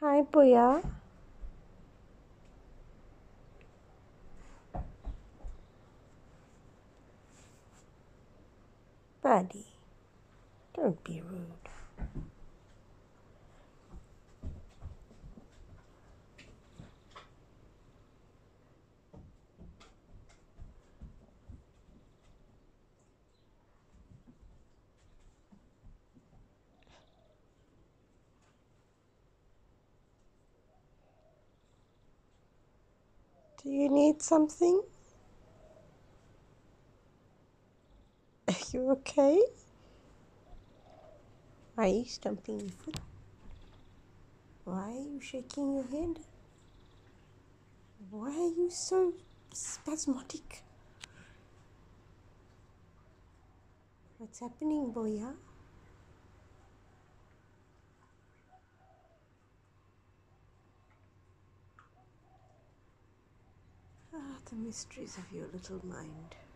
Hi, Boya. Buddy, don't be rude. Do you need something? Are you okay? Why are you stomping your foot? Why are you shaking your head? Why are you so spasmodic? What's happening, Boya? Ah, the mysteries of your little mind.